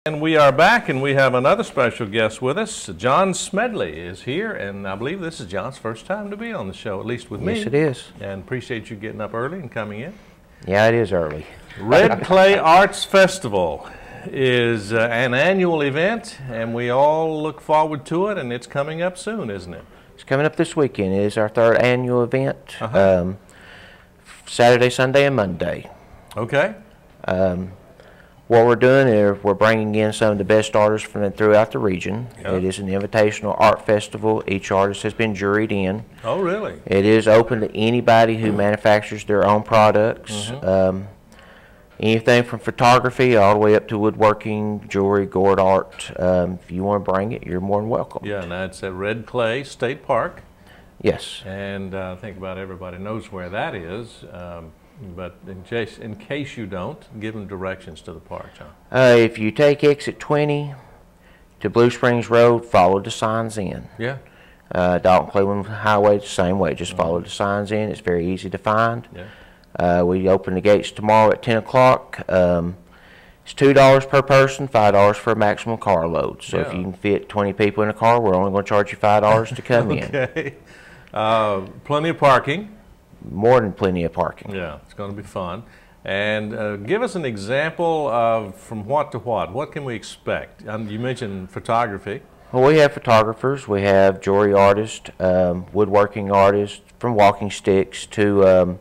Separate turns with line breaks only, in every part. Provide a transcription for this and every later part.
And we are back, and we have another special guest with us. John Smedley is here, and I believe this is John's first time to be on the show, at least with me.
Yes, it is.
And appreciate you getting up early and coming in.
Yeah, it is early.
Red Clay Arts Festival is an annual event, and we all look forward to it, and it's coming up soon, isn't it?
It's coming up this weekend. It is our third annual event. Saturday, Sunday, and Monday.
Okay.
What we're doing is we're bringing in some of the best artists from throughout the region.
Yep.
It is an invitational art festival. Each artist has been juried in.
Oh, really?
It is open to anybody who manufactures their own products. Anything from photography all the way up to woodworking, jewelry, gourd art. If you want to bring it, you're more than welcome.
Yeah, and that's at Red Clay State Park.
Yes.
And I think about everybody knows where that is. But in case you don't, give them directions to the park, John.
If you take exit 20 to Blue Springs Road, follow the signs in.
Yeah.
Dalton Cleveland Highway, the same way. Just follow the signs in. It's very easy to find.
Yeah.
We open the gates tomorrow at 10 o'clock. It's $2 per person, $5 for a maximum car load. So if you can fit 20 people in a car, we're only going to charge you $5 to come in.
Okay. Plenty of parking.
More than plenty of parking.
Yeah, it's going to be fun. And give us an example of from what to what. What can we expect? You mentioned photography.
Well, we have photographers. We have jewelry artists, woodworking artists, from walking sticks to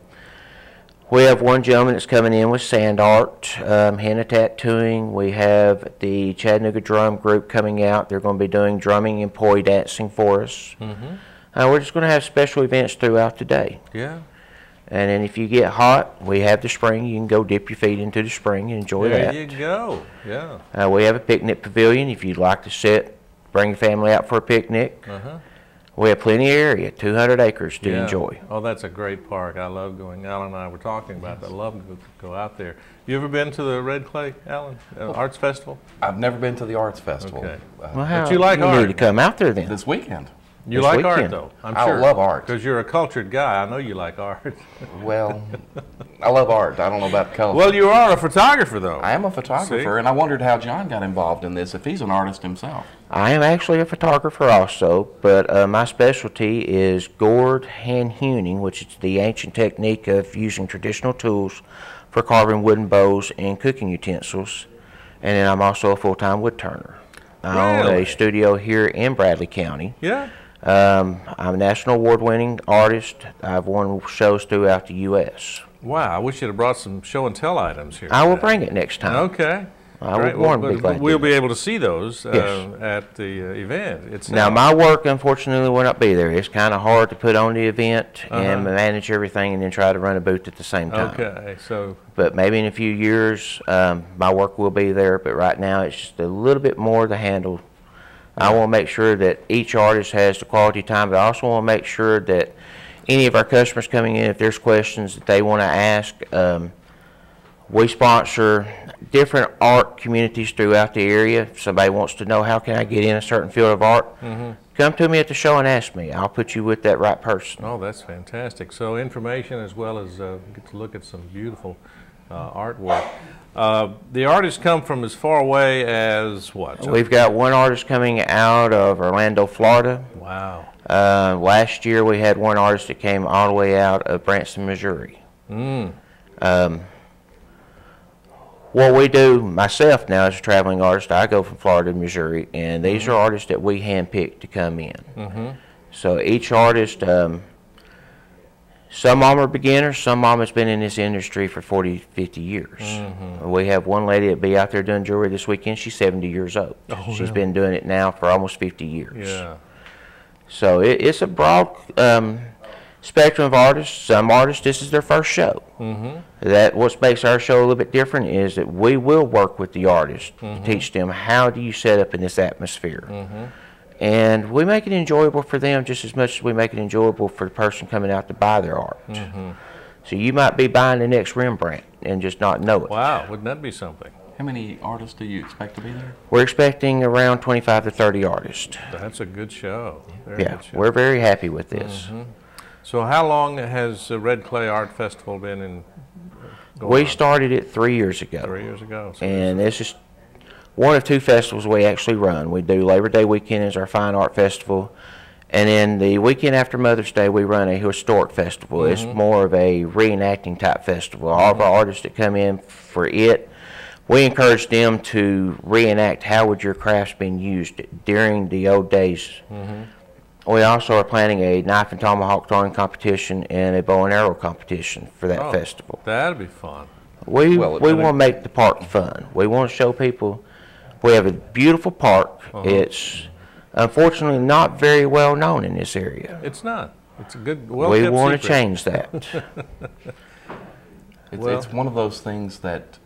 we have one gentleman that's coming in with sand art, henna tattooing. We have the Chattanooga Drum Group coming out. They're going to be doing drumming and poi dancing for us. We're just going to have special events throughout the day.
Yeah.
And then if you get hot, we have the spring. You can go dip your feet into the spring and enjoy that.
There you go. Yeah.
We have a picnic pavilion if you'd like to sit, bring your family out for a picnic. We have plenty of area, 200 acres to enjoy.
Oh, that's a great park. I love going. Alan and I were talking about that. I love to go out there. You ever been to the Red Clay, Alan, Arts Festival?
I've never been to the Arts Festival.
Okay.
Well,
but you like art?
You need to come out there then.
This weekend.
You like art, though, I'm sure.
I love art.
Because you're a cultured guy. I know you like art.
Well, I love art. I don't know about color.
Well, you are a photographer, though.
I am a photographer, and I wondered how John got involved in this, if he's an artist himself.
I am actually a photographer also, but my specialty is gourd hand hewing, which is the ancient technique of using traditional tools for carving wooden bows and cooking utensils. And then I'm also a full-time wood turner. I own a studio here in Bradley County.
Yeah.
I'm a national award-winning artist. I've won shows throughout the U.S.
Wow, I wish you'd have brought some show and tell items here.
I will bring it next time.
Okay.
We'll
be able to see those at the event itself.
Now, my work, unfortunately, will not be there. It's kind of hard to put on the event and manage everything and then try to run a booth at the same time.
Okay, so.
But maybe in a few years, my work will be there. But right now, it's just a little bit more to handle. I want to make sure that each artist has the quality time, but I also want to make sure that any of our customers coming in, if there's questions that they want to ask, we sponsor different art communities throughout the area. If somebody wants to know how can I get in a certain field of art, come to me at the show and ask me. I'll put you with that right person.
Oh, that's fantastic. So information as well as get to look at some beautiful artwork. The artists come from as far away as what?
We've got one artist coming out of Orlando, Florida.
Wow.
Last year we had one artist that came all the way out of Branson, Missouri. What we do, myself now as a traveling artist, I go from Florida to Missouri, and these are artists that we handpick to come in. So each artist, some of them are beginners, some of them has been in this industry for 40, 50 years. We have one lady that be out there doing jewelry this weekend. She's 70 years old. She's been doing it now for almost 50 years.
Yeah.
So it's a broad spectrum of artists. Some artists, this is their first show. That what makes our show a little bit different is that we will work with the artist to teach them how do you set up in this atmosphere. And we make it enjoyable for them just as much as we make it enjoyable for the person coming out to buy their art. So you might be buying the next Rembrandt and just not know it.
Wow, wouldn't that be something?
How many artists do you expect to be there?
We're expecting around 25 to 30 artists.
That's a good show.
Good show. We're very happy with this.
So how long has the Red Clay Art Festival been in?
We started it 3 years ago.
3 years ago. So
and this is one of two festivals we actually run. We do Labor Day weekend as our fine art festival, and then the weekend after Mother's Day we run a historic festival. It's more of a reenacting type festival. All of our artists that come in for it, we encourage them to reenact how would your crafts been used during the old days. We also are planning a knife and tomahawk throwing competition and a bow and arrow competition for that festival.
That'd be fun.
We want to make the park fun. We want to show people we have a beautiful park. It's unfortunately not very well known in this area.
It's not. It's a good,
We
well-kept
want to
secret.
change that.
It's one of those things that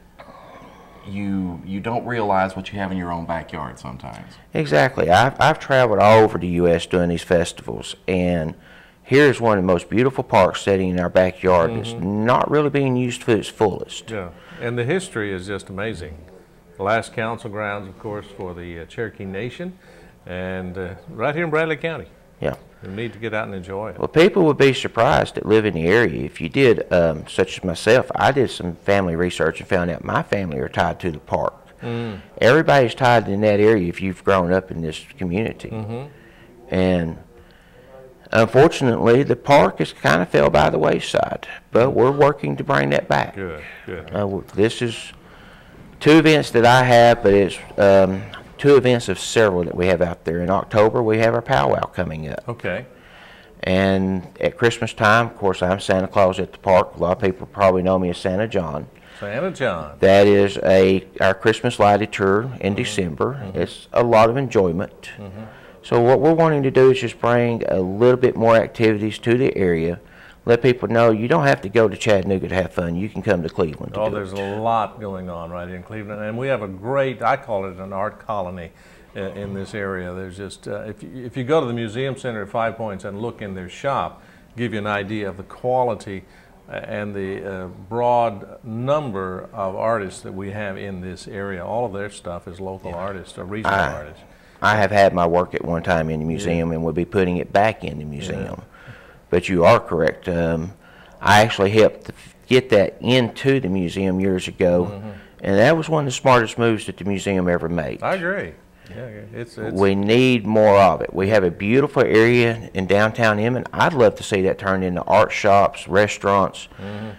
you don't realize what you have in your own backyard sometimes.
Exactly. I've traveled all over the U.S. doing these festivals, and here's one of the most beautiful parks sitting in our backyard that's not really being used to its fullest.
Yeah, and the history is just amazing. The last council grounds, of course, for the Cherokee Nation, and right here in Bradley County.
Yeah.
You need to get out and enjoy it.
Well, people would be surprised that live in the area. If you did, such as myself, I did some family research and found out my family are tied to the park. Everybody's tied in that area if you've grown up in this community. And unfortunately, the park has kind of fell by the wayside, but we're working to bring that back.
Good, good.
This is two events that I have, but it's two events of several that we have out there. In October, we have our powwow coming up.
Okay.
And at Christmas time, of course, I'm Santa Claus at the park. A lot of people probably know me as Santa John.
Santa John.
That is our Christmas lighted tour in December. It's a lot of enjoyment. So what we're wanting to do is just bring a little bit more activities to the area. Let people know you don't have to go to Chattanooga to have fun. You can come to Cleveland to do
There's
it.
a lot going on right in Cleveland, and we have a great, I call it an art colony in this area. There's just, if you go to the Museum Center at Five Points and look in their shop, give you an idea of the quality and the broad number of artists that we have in this area. All of their stuff is local artists or regional artists.
I have had my work at one time in the museum and we'll be putting it back in the museum. But you are correct. I actually helped get that into the museum years ago, and that was one of the smartest moves that the museum ever made.
I agree. Yeah, it's
We need more of it. We have a beautiful area in downtown Emmett. I'd love to see that turned into art shops, restaurants.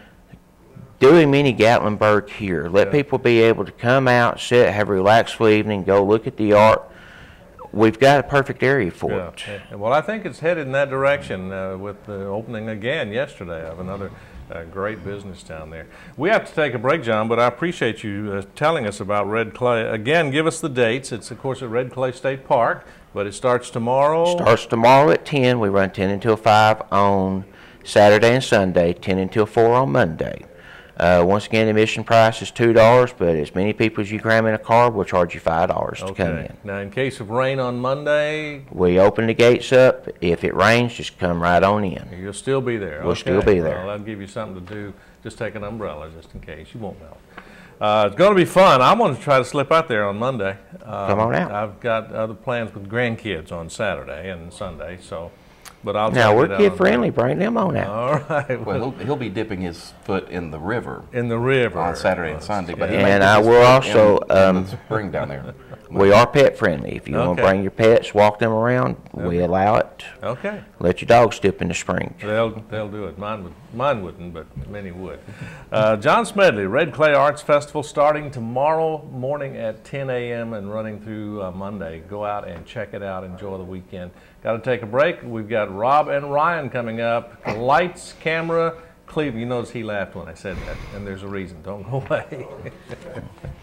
Do a mini Gatlinburg here. Let people be able to come out, sit, have a relaxed evening, go look at the art. We've got a perfect area for it.
Yeah. Well, I think it's headed in that direction with the opening again yesterday of another great business down there. We have to take a break, John, but I appreciate you telling us about Red Clay. Again, give us the dates. It's, of course, at Red Clay State Park, but it starts tomorrow.
Starts tomorrow at 10. We run 10 until 5 on Saturday and Sunday, 10 until 4 on Monday. Once again, the admission price is $2, but as many people as you cram in a car, we'll charge you $5 to come in.
Now, in case of rain on Monday,
we open the gates up. If it rains, just come right on in.
You'll still be there.
We'll still be there.
Well, that'll give you something to do. Just take an umbrella just in case. You won't melt. It's going to be fun. I'm going to try to slip out there on Monday.
Come on out.
I've got other plans with grandkids on Saturday and Sunday, so. But I'll
now we're kid friendly. Bring them on out.
All right.
Well, he'll be dipping his foot in the river.
In the river
on Saturday and Sunday. But
and I will also
in the spring down there.
We are pet friendly. If you want to bring your pets, walk them around, we allow it.
Okay.
Let your dogs dip in the spring.
They'll do it. Mine wouldn't, but many would. John Smedley, Red Clay Arts Festival starting tomorrow morning at 10 a.m. and running through Monday. Go out and check it out. Enjoy the weekend. Got to take a break. We've got Rob and Ryan coming up. Lights, camera, Cleveland. You notice he laughed when I said that, and there's a reason. Don't go away.